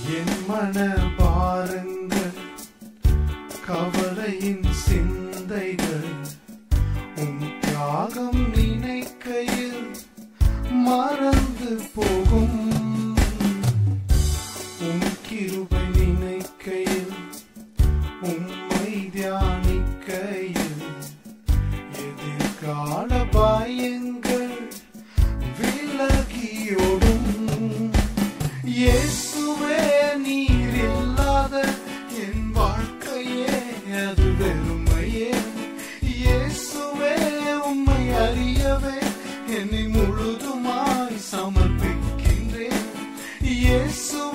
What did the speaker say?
என் மன பாரங்கள் கவலையின் சிந்தைகள் உன் தியாகம் நினைக்கையில் மறந்து போகும். உன் கிருபை நினைக்கையில் உம்மை தியானிக்கையில் எதிர்கால பயங்கள் விலகியோடும். இயேசுவே நீர் இல்லாத என் வாழ்க்கையே அது வெறுமையே. இயேசுவே உம்மை அறியவே என்னை முழுதுமாய் சமர்ப்பிக்கின்றேன். இயேசு